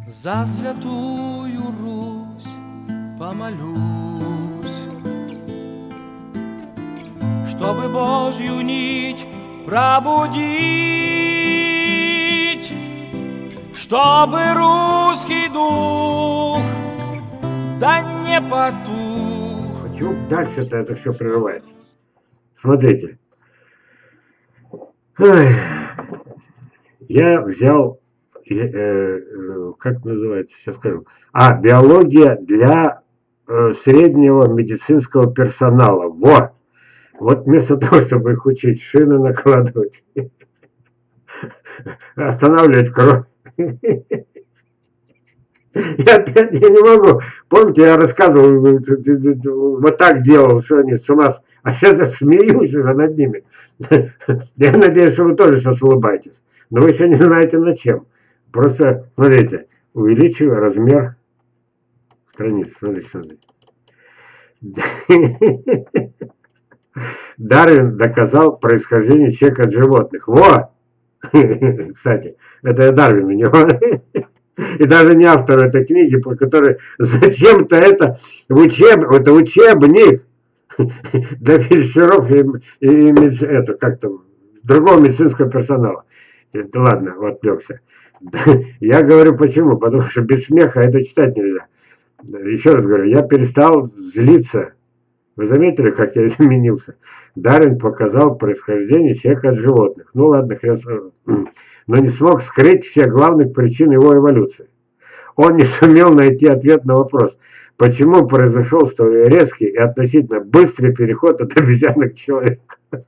За святую Русь помолюсь, чтобы Божью нить пробудить, чтобы русский дух да не потух. Почему дальше-то это все прерывается? Смотрите. Я взял, как называется, сейчас скажу. Биология для среднего медицинского персонала. Вот вместо того, чтобы их учить шины накладывать, останавливать кровь. Я не могу. Помните, я рассказывал, вот так делал, что они с ума. А сейчас я смеюсь уже над ними. Я надеюсь, что вы тоже сейчас улыбаетесь. Но вы еще не знаете над чем. Просто, смотрите, увеличиваю размер страниц. Смотрите. Дарвин доказал происхождение человека от животных. Кстати, это я Дарвин у него. И даже не автор этой книги, по которой зачем-то это учебник для фельдшеров и другого медицинского персонала. Ладно, отвлекся. Я говорю почему, потому что без смеха это читать нельзя. Еще раз говорю, я перестал злиться. Вы заметили, как я изменился? Дарвин показал происхождение человека от животных. Ну ладно, хрен. Но не смог скрыть всех главных причин его эволюции. Он не сумел найти ответ на вопрос, почему произошел столь резкий и относительно быстрый переход от обезьяны к человеку.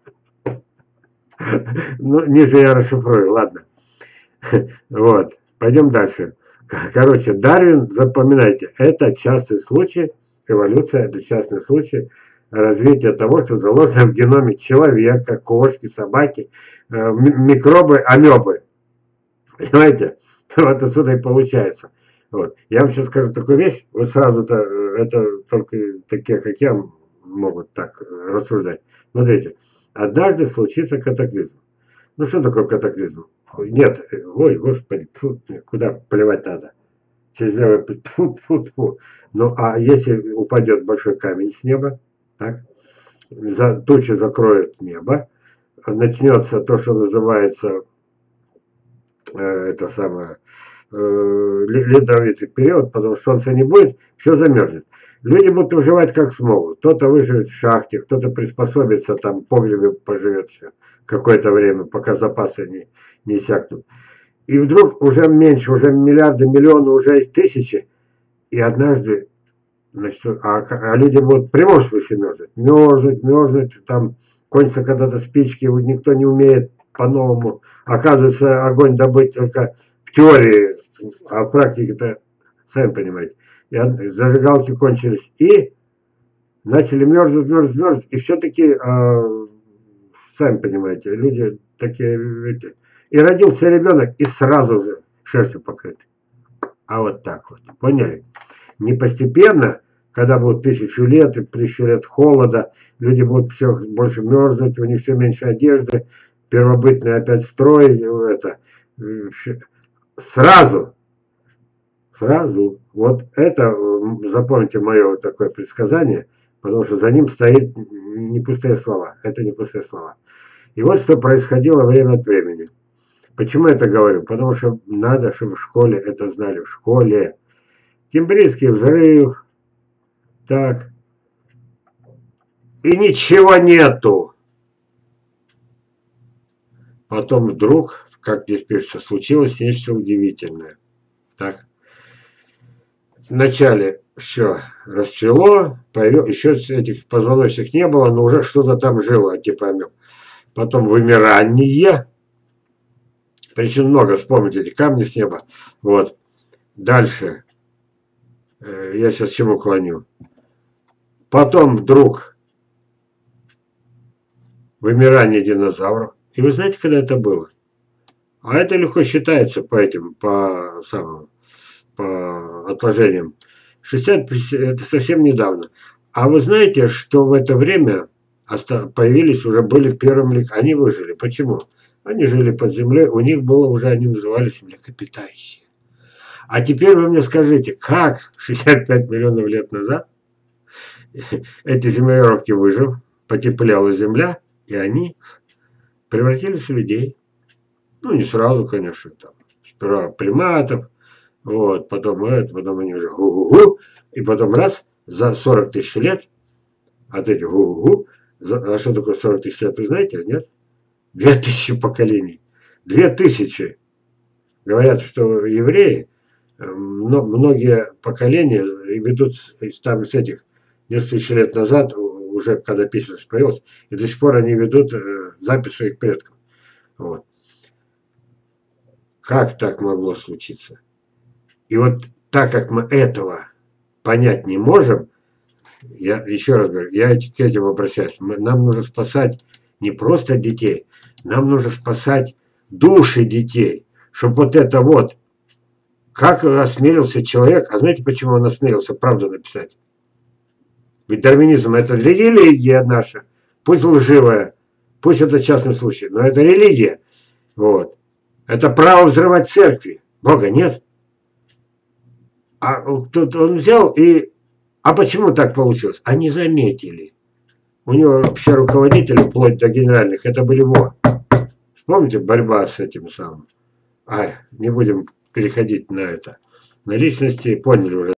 Ну, ниже я расшифрую, ладно. Вот, пойдем дальше. Короче, Дарвин, запоминайте, это частый случай, эволюция, это частный случай развития того, что заложено в геноме человека, кошки, собаки, микробы, амебы. Понимаете? Вот отсюда и получается. Вот. Я вам сейчас скажу такую вещь, вы сразу-то, это только такие, как я, могут так рассуждать. Смотрите, однажды случится катаклизм. Ну что такое катаклизм? Нет, ой, господи, куда плевать надо? Через левое, тьфу. Ну, а если упадет большой камень с неба, так, тучи закроют небо, начнется то, что называется ледовитый период, потому что солнца не будет, все замерзнет. Люди будут выживать как смогут. Кто-то выживет в шахте, кто-то приспособится, там в погребе поживет какое-то время, пока запасы не иссякнут. И вдруг уже меньше, уже миллиарды, миллионы, уже тысячи. И однажды, значит, люди будут в прямом смысле мерзнуть, там кончатся когда-то спички, никто не умеет по-новому. Оказывается, огонь добыть только в теории, а в практике-то, сами понимаете. И зажигалки кончились. И начали мерзнуть. И все-таки, сами понимаете, люди такие, видите. И родился ребенок, и сразу же шерстью покрыт. А вот так вот. Поняли? Не постепенно, когда будет 1000 лет, и 1000 лет холода, люди будут все больше мерзнуть, у них все меньше одежды, первобытный опять строй, сразу. Вот это, запомните мое такое предсказание, потому что за ним стоит не пустые слова. Это не пустые слова. И вот что происходило время от времени. Почему я это говорю? Потому что надо, чтобы в школе это знали. В школе. Кембрийский взрыв. Так. И ничего нету. Потом вдруг, как здесь пишется, случилось нечто удивительное. Так. Вначале все расцвело, еще этих позвоночных не было, но уже что-то там жило, типа амеб. Потом вымирание. Причин много, вспомните эти камни с неба. Вот. Дальше. Я сейчас к чему клоню. Потом вдруг вымирание динозавров. И вы знаете, когда это было? А это легко считается по отложениям. 60, это совсем недавно. А вы знаете, что в это время появились, уже были первыми, они выжили. Почему? Они жили под землей, у них было уже, они назывались млекопитающие. А теперь вы мне скажите, как 65 миллионов лет назад эти землероки, выжив, потеплела земля, и они превратились в людей. Ну, не сразу, конечно, там. Сперва приматов, вот, потом они уже гу-гу-гу, и потом раз, за 40 тысяч лет, от этих гу-гу-гу, а что такое 40 тысяч лет, вы знаете, нет? 2000 поколений. 2000. Говорят, что евреи, многие поколения ведут там с этих несколько тысяч лет назад, уже когда письменность появилась, и до сих пор они ведут запись своих предков. Вот. Как так могло случиться? И вот так как мы этого понять не можем, я еще раз говорю, я к этим обращаюсь. Нам нужно спасать не просто детей, нам нужно спасать души детей, чтобы вот это вот, как осмелился человек, а знаете, почему он осмелился правду написать? Ведь дарвинизм – это религия наша, пусть лживая, пусть это частный случай, но это религия. Вот. Это право взрывать церкви. Бога нет. А тут он взял и... А почему так получилось? Они заметили. У него все руководители, вплоть до генеральных, это были воры. Помните, борьба с этим самым? Не будем переходить на это. На личности поняли уже.